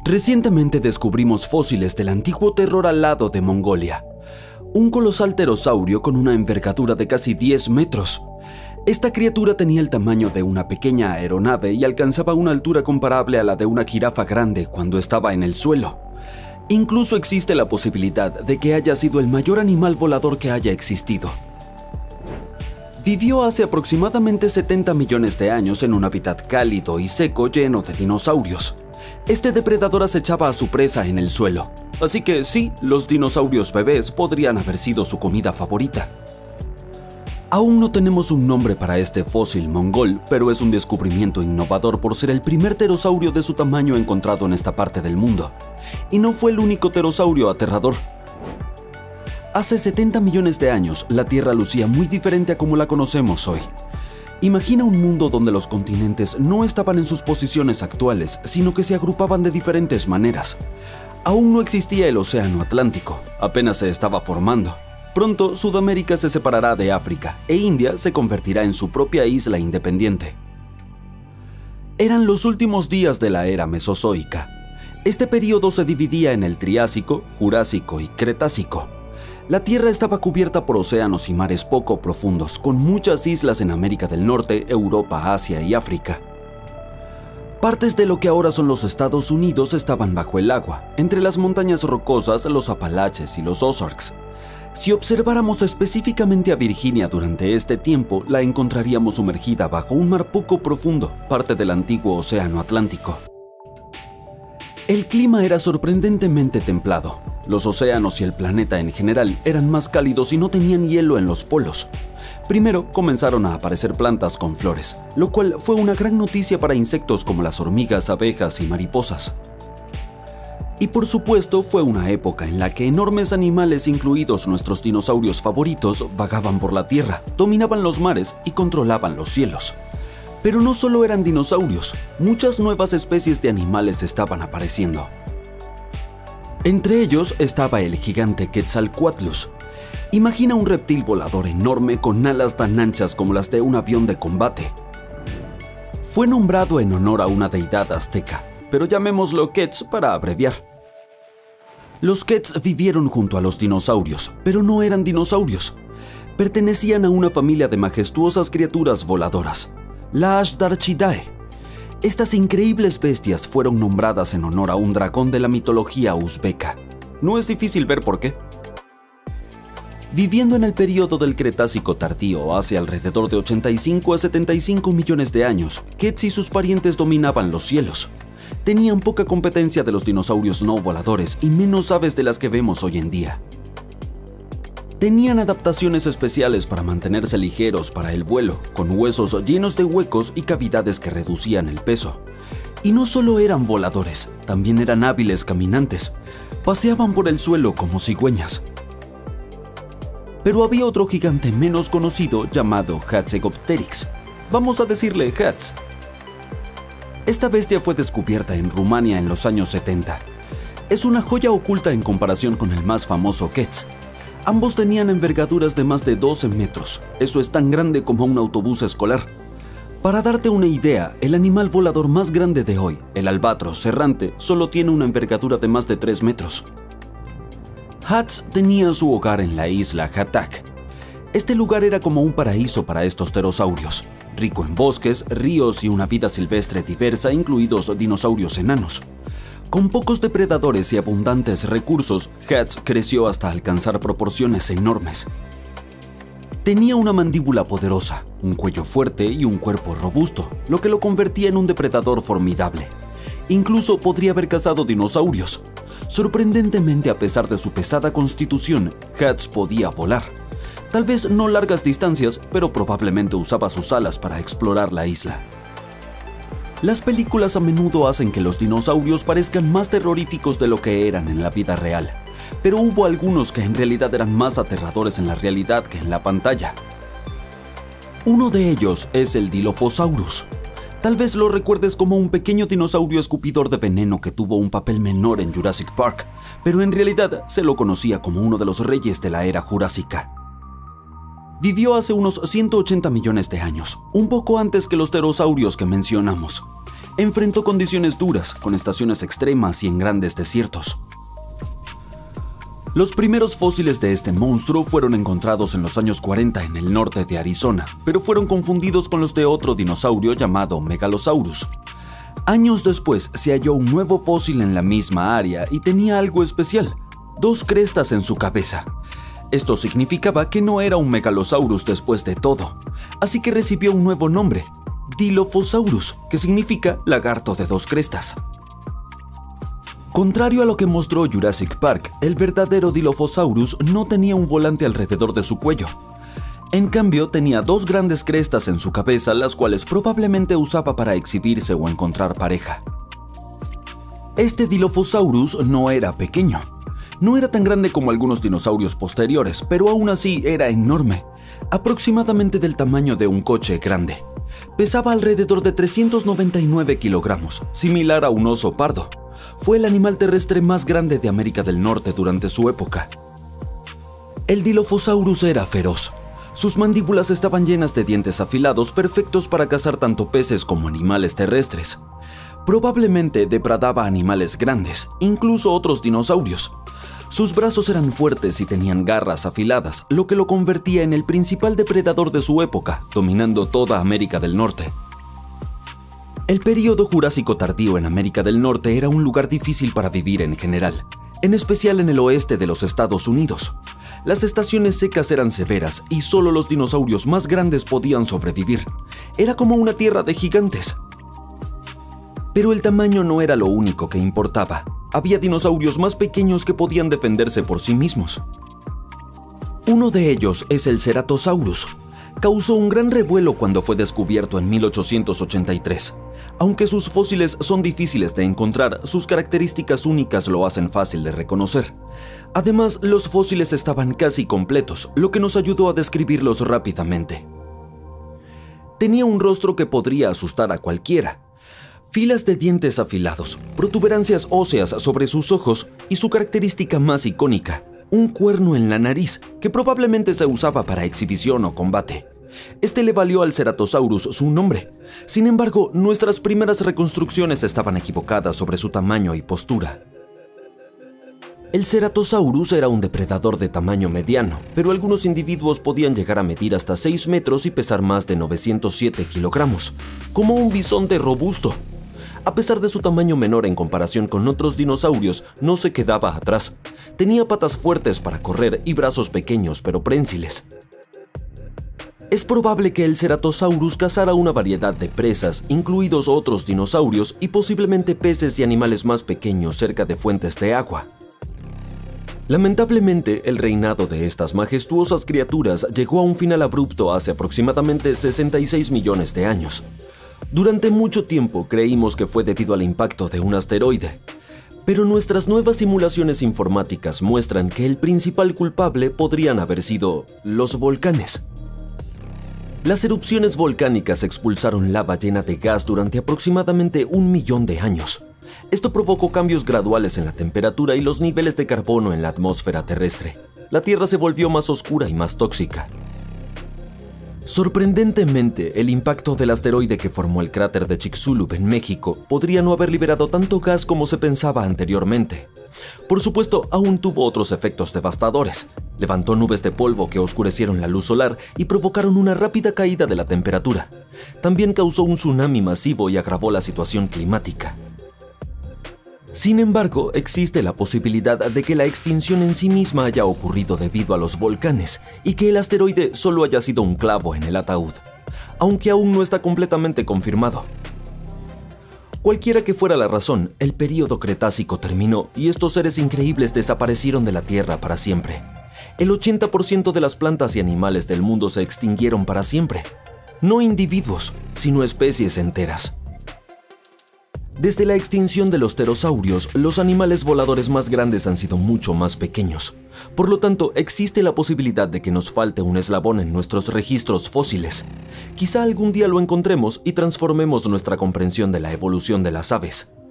Recientemente descubrimos fósiles del antiguo terror alado de Mongolia. Un colosal pterosaurio con una envergadura de casi 10 metros. Esta criatura tenía el tamaño de una pequeña aeronave y alcanzaba una altura comparable a la de una jirafa grande cuando estaba en el suelo. Incluso existe la posibilidad de que haya sido el mayor animal volador que haya existido. Vivió hace aproximadamente 70 millones de años en un hábitat cálido y seco lleno de dinosaurios. Este depredador acechaba a su presa en el suelo, así que sí, los dinosaurios bebés podrían haber sido su comida favorita. Aún no tenemos un nombre para este fósil mongol, pero es un descubrimiento innovador por ser el primer pterosaurio de su tamaño encontrado en esta parte del mundo. Y no fue el único pterosaurio aterrador. Hace 70 millones de años, la Tierra lucía muy diferente a como la conocemos hoy. Imagina un mundo donde los continentes no estaban en sus posiciones actuales, sino que se agrupaban de diferentes maneras. Aún no existía el Océano Atlántico, apenas se estaba formando. Pronto, Sudamérica se separará de África e India se convertirá en su propia isla independiente. Eran los últimos días de la era Mesozoica. Este período se dividía en el Triásico, Jurásico y Cretácico. La Tierra estaba cubierta por océanos y mares poco profundos, con muchas islas en América del Norte, Europa, Asia y África. Partes de lo que ahora son los Estados Unidos estaban bajo el agua, entre las montañas rocosas, los Apalaches y los Ozarks. Si observáramos específicamente a Virginia durante este tiempo, la encontraríamos sumergida bajo un mar poco profundo, parte del antiguo Océano Atlántico. El clima era sorprendentemente templado. Los océanos y el planeta en general eran más cálidos y no tenían hielo en los polos. Primero comenzaron a aparecer plantas con flores, lo cual fue una gran noticia para insectos como las hormigas, abejas y mariposas. Y por supuesto fue una época en la que enormes animales, incluidos nuestros dinosaurios favoritos, vagaban por la Tierra, dominaban los mares y controlaban los cielos. Pero no solo eran dinosaurios, muchas nuevas especies de animales estaban apareciendo. Entre ellos estaba el gigante Quetzalcoatlus. Imagina un reptil volador enorme con alas tan anchas como las de un avión de combate. Fue nombrado en honor a una deidad azteca, pero llamémoslo Quetz para abreviar. Los Quetz vivieron junto a los dinosaurios, pero no eran dinosaurios. Pertenecían a una familia de majestuosas criaturas voladoras, la Ashtarchidae. Estas increíbles bestias fueron nombradas en honor a un dragón de la mitología uzbeca. No es difícil ver por qué. Viviendo en el período del Cretácico tardío, hace alrededor de 85 a 75 millones de años, Quetz y sus parientes dominaban los cielos. Tenían poca competencia de los dinosaurios no voladores y menos aves de las que vemos hoy en día. Tenían adaptaciones especiales para mantenerse ligeros para el vuelo, con huesos llenos de huecos y cavidades que reducían el peso. Y no solo eran voladores, también eran hábiles caminantes. Paseaban por el suelo como cigüeñas. Pero había otro gigante menos conocido llamado Hatzegopteryx. Vamos a decirle Hatz. Esta bestia fue descubierta en Rumania en los años 70. Es una joya oculta en comparación con el más famoso Quetz. Ambos tenían envergaduras de más de 12 metros. Eso es tan grande como un autobús escolar. Para darte una idea, el animal volador más grande de hoy, el albatros errante, solo tiene una envergadura de más de 3 metros. Hatz tenía su hogar en la isla Hatak. Este lugar era como un paraíso para estos pterosaurios, rico en bosques, ríos y una vida silvestre diversa, incluidos dinosaurios enanos. Con pocos depredadores y abundantes recursos, Hatz creció hasta alcanzar proporciones enormes. Tenía una mandíbula poderosa, un cuello fuerte y un cuerpo robusto, lo que lo convertía en un depredador formidable. Incluso podría haber cazado dinosaurios. Sorprendentemente, a pesar de su pesada constitución, Hatz podía volar. Tal vez no largas distancias, pero probablemente usaba sus alas para explorar la isla. Las películas a menudo hacen que los dinosaurios parezcan más terroríficos de lo que eran en la vida real, pero hubo algunos que en realidad eran más aterradores en la realidad que en la pantalla. Uno de ellos es el Dilophosaurus. Tal vez lo recuerdes como un pequeño dinosaurio escupidor de veneno que tuvo un papel menor en Jurassic Park, pero en realidad se lo conocía como uno de los reyes de la era jurásica. Vivió hace unos 180 millones de años, un poco antes que los pterosaurios que mencionamos. Enfrentó condiciones duras, con estaciones extremas y en grandes desiertos. Los primeros fósiles de este monstruo fueron encontrados en los años 40 en el norte de Arizona, pero fueron confundidos con los de otro dinosaurio llamado Megalosaurus. Años después se halló un nuevo fósil en la misma área y tenía algo especial: 2 crestas en su cabeza. Esto significaba que no era un Megalosaurus después de todo, así que recibió un nuevo nombre, Dilophosaurus, que significa lagarto de 2 crestas. Contrario a lo que mostró Jurassic Park, el verdadero Dilophosaurus no tenía un volante alrededor de su cuello. En cambio, tenía 2 grandes crestas en su cabeza, las cuales probablemente usaba para exhibirse o encontrar pareja. Este Dilophosaurus no era pequeño. No era tan grande como algunos dinosaurios posteriores, pero aún así era enorme, aproximadamente del tamaño de un coche grande. Pesaba alrededor de 399 kilogramos, similar a un oso pardo. Fue el animal terrestre más grande de América del Norte durante su época. El Dilophosaurus era feroz. Sus mandíbulas estaban llenas de dientes afilados perfectos para cazar tanto peces como animales terrestres. Probablemente depredaba animales grandes, incluso otros dinosaurios. Sus brazos eran fuertes y tenían garras afiladas, lo que lo convertía en el principal depredador de su época, dominando toda América del Norte. El período Jurásico tardío en América del Norte era un lugar difícil para vivir en general, en especial en el oeste de los Estados Unidos. Las estaciones secas eran severas y solo los dinosaurios más grandes podían sobrevivir. Era como una tierra de gigantes. Pero el tamaño no era lo único que importaba. Había dinosaurios más pequeños que podían defenderse por sí mismos. Uno de ellos es el Ceratosaurus. Causó un gran revuelo cuando fue descubierto en 1883. Aunque sus fósiles son difíciles de encontrar, sus características únicas lo hacen fácil de reconocer. Además, los fósiles estaban casi completos, lo que nos ayudó a describirlos rápidamente. Tenía un rostro que podría asustar a cualquiera. Filas de dientes afilados, protuberancias óseas sobre sus ojos y su característica más icónica, un cuerno en la nariz, que probablemente se usaba para exhibición o combate. Este le valió al Ceratosaurus su nombre. Sin embargo, nuestras primeras reconstrucciones estaban equivocadas sobre su tamaño y postura. El Ceratosaurus era un depredador de tamaño mediano, pero algunos individuos podían llegar a medir hasta 6 metros y pesar más de 907 kilogramos, como un bisonte robusto. A pesar de su tamaño menor en comparación con otros dinosaurios, no se quedaba atrás. Tenía patas fuertes para correr y brazos pequeños pero prensiles. Es probable que el Ceratosaurus cazara una variedad de presas, incluidos otros dinosaurios y posiblemente peces y animales más pequeños cerca de fuentes de agua. Lamentablemente, el reinado de estas majestuosas criaturas llegó a un final abrupto hace aproximadamente 66 millones de años. Durante mucho tiempo creímos que fue debido al impacto de un asteroide, pero nuestras nuevas simulaciones informáticas muestran que el principal culpable podrían haber sido los volcanes. Las erupciones volcánicas expulsaron lava llena de gas durante aproximadamente 1 millón de años. Esto provocó cambios graduales en la temperatura y los niveles de carbono en la atmósfera terrestre. La Tierra se volvió más oscura y más tóxica. Sorprendentemente, el impacto del asteroide que formó el cráter de Chicxulub en México podría no haber liberado tanto gas como se pensaba anteriormente. Por supuesto, aún tuvo otros efectos devastadores. Levantó nubes de polvo que oscurecieron la luz solar y provocaron una rápida caída de la temperatura. También causó un tsunami masivo y agravó la situación climática. Sin embargo, existe la posibilidad de que la extinción en sí misma haya ocurrido debido a los volcanes y que el asteroide solo haya sido un clavo en el ataúd, aunque aún no está completamente confirmado. Cualquiera que fuera la razón, el período Cretácico terminó y estos seres increíbles desaparecieron de la Tierra para siempre. El 80% de las plantas y animales del mundo se extinguieron para siempre. No individuos, sino especies enteras. Desde la extinción de los pterosaurios, los animales voladores más grandes han sido mucho más pequeños. Por lo tanto, existe la posibilidad de que nos falte un eslabón en nuestros registros fósiles. Quizá algún día lo encontremos y transformemos nuestra comprensión de la evolución de las aves.